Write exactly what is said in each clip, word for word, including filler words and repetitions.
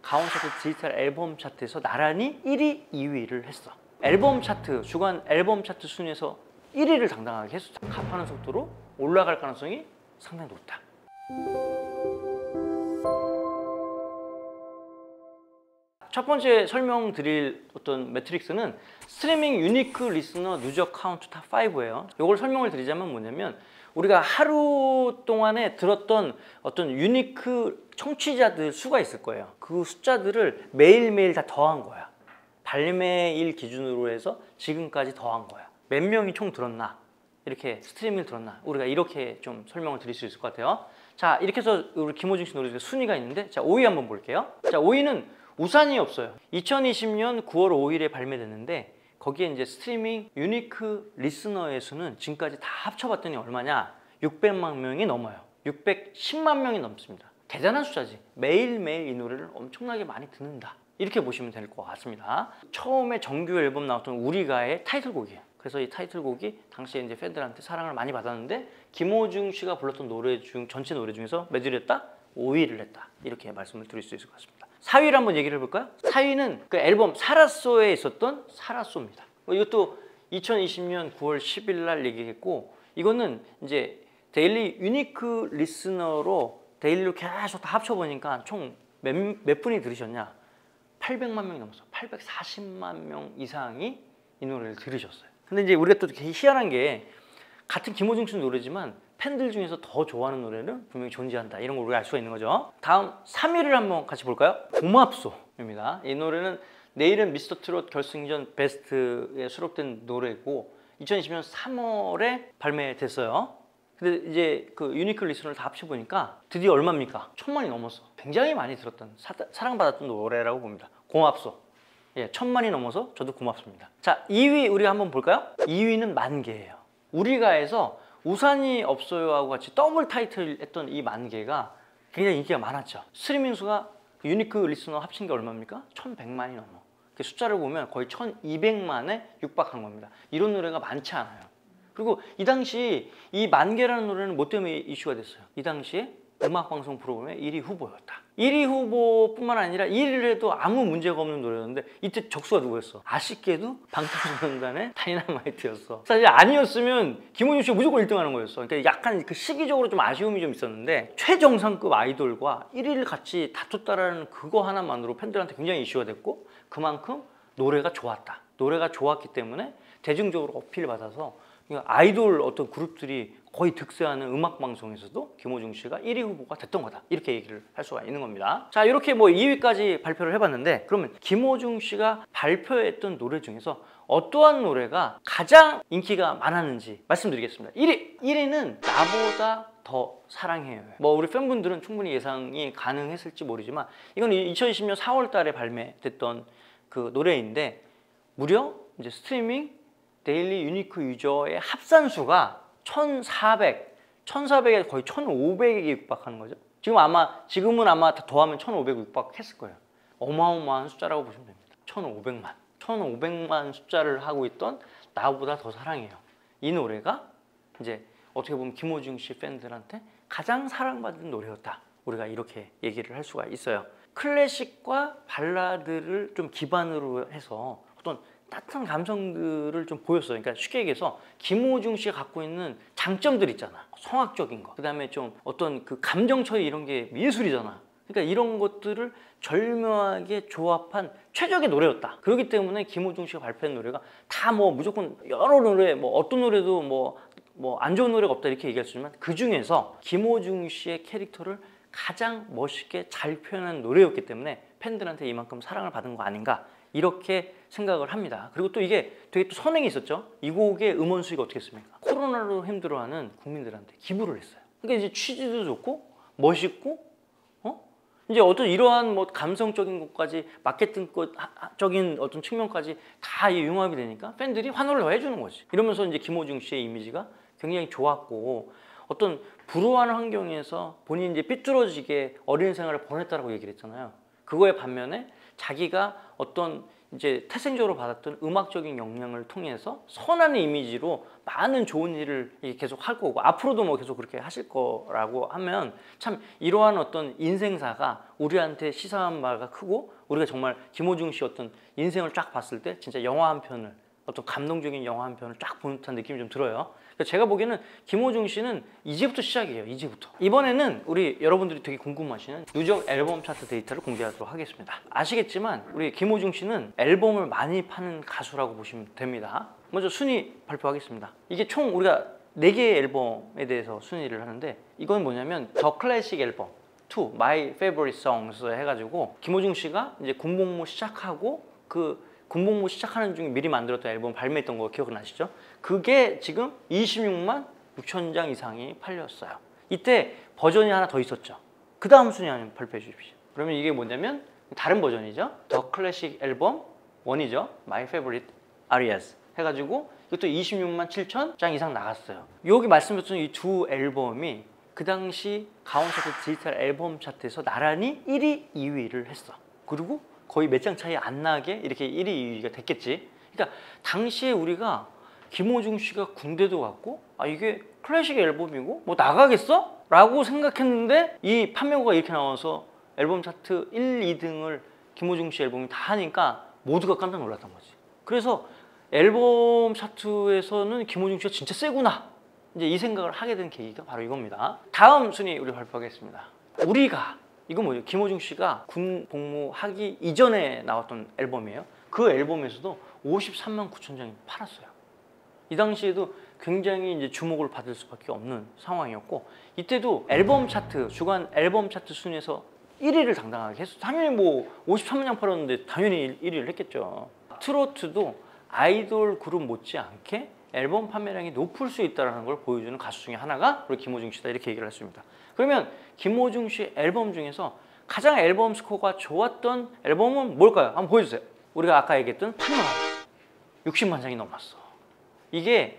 가온 차트 디지털 앨범 차트에서 나란히 일 위, 이 위를 했어. 앨범 차트, 주간 앨범 차트 순위에서 일 위를 당당하게 했어. 가파른 속도로 올라갈 가능성이 상당히 높다. 첫 번째 설명드릴 어떤 매트릭스는 스트리밍 유니크 리스너 누적 카운트 탑 파이브예요. 이걸 설명을 드리자면 뭐냐면 우리가 하루 동안에 들었던 어떤 유니크 청취자들 수가 있을 거예요. 그 숫자들을 매일매일 다 더한 거야. 발매일 기준으로 해서 지금까지 더한 거야. 몇 명이 총 들었나? 이렇게 스트리밍을 들었나? 우리가 이렇게 좀 설명을 드릴 수 있을 것 같아요. 자, 이렇게 해서 우리 김호중 씨 노래 중에 순위가 있는데, 자, 오 위 한번 볼게요. 자, 오 위는 우산이 없어요. 이천이십 년 구월 오일에 발매됐는데 거기에 이제 스트리밍 유니크 리스너의 수는 지금까지 다 합쳐봤더니 얼마냐? 육백만 명이 넘어요. 육백십만 명이 넘습니다. 대단한 숫자지. 매일매일 이 노래를 엄청나게 많이 듣는다. 이렇게 보시면 될 것 같습니다. 처음에 정규 앨범 나왔던 우리가의 타이틀곡이에요. 그래서 이 타이틀곡이 당시에 이제 팬들한테 사랑을 많이 받았는데 김호중 씨가 불렀던 노래 중 전체 노래 중에서 몇 위를 했다? 오 위를 했다. 이렇게 말씀을 드릴 수 있을 것 같습니다. 사 위를 한번 얘기를 해볼까요? 사 위는 그 앨범 사라쏘에 있었던 사라쏘입니다. 이것도 이천이십 년 구월 십일 날 얘기했고, 이거는 이제 데일리 유니크 리스너로 데일리로 계속 다 합쳐보니까 총 몇 몇 분이 들으셨냐? 팔백만 명이 넘었어. 팔백사십만 명 이상이 이 노래를 들으셨어요. 근데 이제 우리가 또 되게 희한한 게 같은 김호중 씨 노래지만 팬들 중에서 더 좋아하는 노래는 분명히 존재한다. 이런 걸 우리가 알 수가 있는 거죠. 다음 삼 위를 한번 같이 볼까요? 고맙소입니다. 이 노래는 내일은 미스터 트롯 결승전 베스트에 수록된 노래고 이천이십 년 삼월에 발매됐어요. 근데 이제 그 유니크 리스너를 다 합쳐보니까 드디어 얼마입니까? 천만이 넘었어. 굉장히 많이 들었던 사, 사랑받았던 노래라고 봅니다. 고맙소. 예, 천만이 넘어서 저도 고맙습니다. 자, 이 위 우리가 한번 볼까요? 이 위는 만개예요. 우리가에서 우산이 없어요 하고 같이 더블 타이틀 했던 이 만개가 굉장히 인기가 많았죠. 스트리밍 수가 유니크 리스너 합친 게 얼마입니까? 천백만이 넘어. 그 숫자를 보면 거의 천이백만에 육박한 겁니다. 이런 노래가 많지 않아요. 그리고 이 당시 이 만개라는 노래는 뭐 때문에 이슈가 됐어요? 이 당시에 음악방송 프로그램의 일 위 후보였다. 일 위 후보뿐만 아니라 일 위를 해도 아무 문제가 없는 노래였는데 이때 적수가 누구였어? 아쉽게도 방탄소년단의 다이너마이트였어. 사실 아니었으면 김호중 씨가 무조건 일 등 하는 거였어. 그러니까 약간 그 시기적으로 좀 아쉬움이 좀 있었는데 최정상급 아이돌과 일 위를 같이 다퉜다라는 그거 하나만으로 팬들한테 굉장히 이슈가 됐고 그만큼 노래가 좋았다. 노래가 좋았기 때문에 대중적으로 어필을 받아서 아이돌 어떤 그룹들이 거의 득세하는 음악방송에서도 김호중 씨가 일 위 후보가 됐던 거다. 이렇게 얘기를 할 수가 있는 겁니다. 자, 이렇게 뭐 이 위까지 발표를 해봤는데 그러면 김호중 씨가 발표했던 노래 중에서 어떠한 노래가 가장 인기가 많았는지 말씀드리겠습니다. 일 위! 일 위는 나보다 더 사랑해요. 뭐 우리 팬분들은 충분히 예상이 가능했을지 모르지만 이건 이천이십 년 사월 달에 발매됐던 그 노래인데 무려 이제 스트리밍 데일리 유니크 유저의 합산수가 천사백, 천사백에 거의 천오백에 육박하는 거죠. 지금 아마, 지금은 아마 다 더하면 천오백 육박했을 거예요. 어마어마한 숫자라고 보시면 됩니다. 천오백만. 천오백만 숫자를 하고 있던 나보다 더 사랑해요. 이 노래가 이제 어떻게 보면 김호중 씨 팬들한테 가장 사랑받은 노래였다. 우리가 이렇게 얘기를 할 수가 있어요. 클래식과 발라드를 좀 기반으로 해서 어떤 따뜻한 감성들을 좀 보였어요. 그러니까 쉽게 얘기해서 김호중 씨가 갖고 있는 장점들 있잖아. 성악적인 거. 그 다음에 좀 어떤 그 감정 처리 이런 게 예술이잖아. 그러니까 이런 것들을 절묘하게 조합한 최적의 노래였다. 그렇기 때문에 김호중 씨가 발표한 노래가 다 뭐 무조건 여러 노래, 뭐 어떤 노래도 뭐 뭐 안 좋은 노래가 없다 이렇게 얘기할 수 있지만 그 중에서 김호중 씨의 캐릭터를 가장 멋있게 잘 표현한 노래였기 때문에 팬들한테 이만큼 사랑을 받은 거 아닌가 이렇게 생각을 합니다. 그리고 또 이게 되게 또 선행이 있었죠. 이 곡의 음원 수익이 어떻게 했습니까? 코로나로 힘들어하는 국민들한테 기부를 했어요. 그러니까 이제 취지도 좋고 멋있고 어? 이제 어떤 이러한 뭐 감성적인 것까지 마케팅적인 어떤 측면까지 다 융합이 되니까 팬들이 환호를 더 해주는 거지. 이러면서 이제 김호중 씨의 이미지가 굉장히 좋았고 어떤 불우한 환경에서 본인이 이제 삐뚤어지게 어린 생활을 보냈다라고 얘기를 했잖아요. 그거에 반면에 자기가 어떤 이제 태생적으로 받았던 음악적인 역량을 통해서 선한 이미지로 많은 좋은 일을 계속 할 거고 앞으로도 뭐 계속 그렇게 하실 거라고 하면 참 이러한 어떤 인생사가 우리한테 시사한 바가 크고 우리가 정말 김호중 씨 어떤 인생을 쫙 봤을 때 진짜 영화 한 편을 어떤 감동적인 영화 한 편을 쫙 본 듯한 느낌이 좀 들어요. 제가 보기에는 김호중 씨는 이제부터 시작이에요. 이제부터. 이번에는 우리 여러분들이 되게 궁금하시는 누적 앨범 차트 데이터를 공개하도록 하겠습니다. 아시겠지만 우리 김호중 씨는 앨범을 많이 파는 가수라고 보시면 됩니다. 먼저 순위 발표하겠습니다. 이게 총 우리가 네 개의 앨범에 대해서 순위를 하는데 이건 뭐냐면 더 클래식 앨범 투 My Favorite Songs 해가지고 김호중 씨가 이제 군복무 시작하고 그 군복무 시작하는 중에 미리 만들었던 앨범 발매했던 거 기억나시죠? 그게 지금 이십육만 육천 장 이상이 팔렸어요. 이때 버전이 하나 더 있었죠. 그 다음 순위 한번 발표해 주십시오. 그러면 이게 뭐냐면 다른 버전이죠. 더 클래식 앨범 원이죠. My Favorite Arias 해가지고 이것도 이십육만 칠천 장 이상 나갔어요. 여기 말씀드렸던 이 두 앨범이 그 당시 가온 차트 디지털 앨범 차트에서 나란히 일 위, 이 위를 했어. 그리고 거의 몇 장 차이 안 나게 이렇게 일 위, 이 위가 됐겠지. 그러니까 당시에 우리가 김호중 씨가 군대도 갔고 아 이게 클래식 앨범이고 뭐 나가겠어? 라고 생각했는데 이 판매고가 이렇게 나와서 앨범 차트 일, 이 등을 김호중 씨 앨범이 다 하니까 모두가 깜짝 놀랐던 거지. 그래서 앨범 차트에서는 김호중 씨가 진짜 세구나 이제 이 생각을 하게 된 계기가 바로 이겁니다. 다음 순위 우리 발표하겠습니다. 우리가 이건 뭐예요? 김호중 씨가 군 복무하기 이전에 나왔던 앨범이에요. 그 앨범에서도 오십삼만 구천 장이 팔았어요. 이 당시에도 굉장히 이제 주목을 받을 수밖에 없는 상황이었고 이때도 앨범 차트, 주간 앨범 차트 순위에서 일 위를 당당하게 했어. 당연히 뭐 오십삼만 장 팔았는데 당연히 일 위를 했겠죠. 트로트도 아이돌 그룹 못지않게 앨범 판매량이 높을 수 있다는 걸 보여주는 가수 중에 하나가 우리 김호중 씨다 이렇게 얘기를 했습니다. 그러면 김호중 씨 앨범 중에서 가장 앨범 스코어가 좋았던 앨범은 뭘까요? 한번 보여주세요. 우리가 아까 얘기했던 파노라마 육십만 장이 넘었어. 이게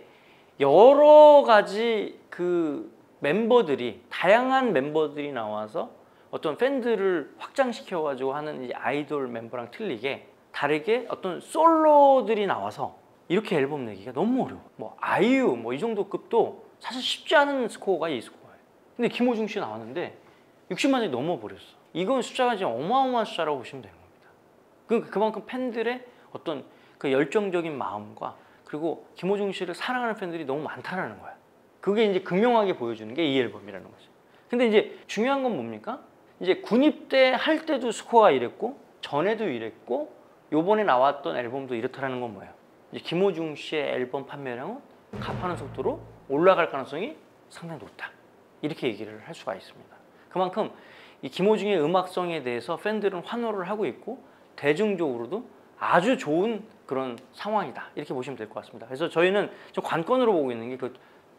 여러 가지 그 멤버들이 다양한 멤버들이 나와서 어떤 팬들을 확장시켜가지고 하는 이 아이돌 멤버랑 틀리게 다르게 어떤 솔로들이 나와서 이렇게 앨범 내기가 너무 어려워. 뭐 아이유 뭐 이 정도 급도 사실 쉽지 않은 스코어가 이 스코어예요. 근데 김호중 씨 나왔는데 육십만 장이 넘어버렸어. 이건 숫자가 지금 어마어마한 숫자라고 보시면 되는 겁니다. 그, 그만큼 팬들의 어떤 그 열정적인 마음과 그리고 김호중 씨를 사랑하는 팬들이 너무 많다는 거야. 그게 이제 극명하게 보여주는 게 이 앨범이라는 거죠. 근데 이제 중요한 건 뭡니까? 이제 군입대 할 때도 스코어가 이랬고 전에도 이랬고 요번에 나왔던 앨범도 이렇다라는 건 뭐예요? 이제 김호중 씨의 앨범 판매량은 가파른 속도로 올라갈 가능성이 상당히 높다. 이렇게 얘기를 할 수가 있습니다. 그만큼 이 김호중의 음악성에 대해서 팬들은 환호를 하고 있고 대중적으로도 아주 좋은 그런 상황이다. 이렇게 보시면 될 것 같습니다. 그래서 저희는 좀 관건으로 보고 있는 게 그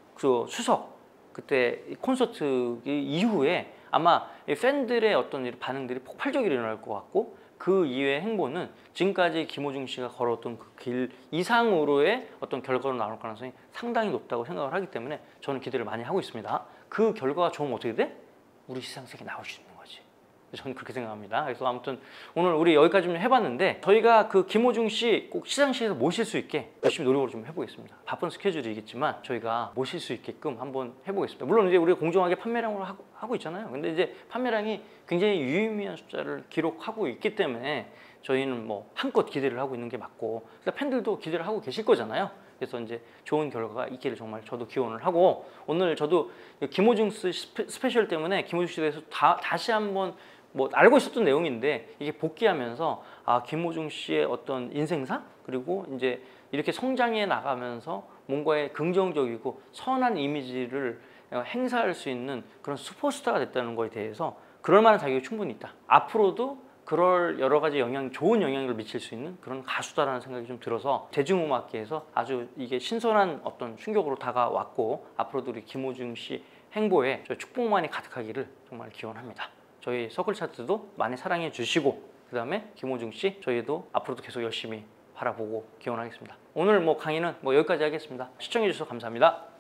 그 수석 그때 콘서트 이후에 아마 팬들의 어떤 반응들이 폭발적으로 일어날 것 같고 그 이외의 행보는 지금까지 김호중 씨가 걸었던 그 길 이상으로의 어떤 결과로 나올 가능성이 상당히 높다고 생각을 하기 때문에 저는 기대를 많이 하고 있습니다. 그 결과가 좋으면 어떻게 돼? 우리 시상식에 나올 수 있는 거지. 저는 그렇게 생각합니다. 그래서 아무튼 오늘 우리 여기까지 좀 해봤는데 저희가 그 김호중 씨 꼭 시상식에서 모실 수 있게 열심히 노력을 좀 해보겠습니다. 바쁜 스케줄이겠지만 저희가 모실 수 있게끔 한번 해보겠습니다. 물론 이제 우리가 공정하게 판매량으로 하고, 하고 있잖아요. 근데 이제 판매량이 굉장히 유의미한 숫자를 기록하고 있기 때문에 저희는 뭐 한껏 기대를 하고 있는 게 맞고 그러니까 팬들도 기대를 하고 계실 거잖아요. 그래서 이제 좋은 결과가 있기를 정말 저도 기원을 하고 오늘 저도 김호중 씨 스페셜 때문에 김호중 씨에 대해서 다, 다시 한번 뭐 알고 있었던 내용인데 이게 복귀하면서 아 김호중 씨의 어떤 인생사 그리고 이제 이렇게 성장해 나가면서 뭔가의 긍정적이고 선한 이미지를 행사할 수 있는 그런 슈퍼스타가 됐다는 거에 대해서 그럴 만한 자격이 충분히 있다. 앞으로도 그럴 여러 가지 영향, 좋은 영향을 미칠 수 있는 그런 가수다라는 생각이 좀 들어서 대중음악계에서 아주 이게 신선한 어떤 충격으로 다가왔고 앞으로도 우리 김호중 씨 행보에 축복만이 가득하기를 정말 기원합니다. 저희 서클 차트도 많이 사랑해 주시고 그 다음에 김호중 씨 저희도 앞으로도 계속 열심히 바라보고 기원하겠습니다. 오늘 뭐 강의는 뭐 여기까지 하겠습니다. 시청해 주셔서 감사합니다.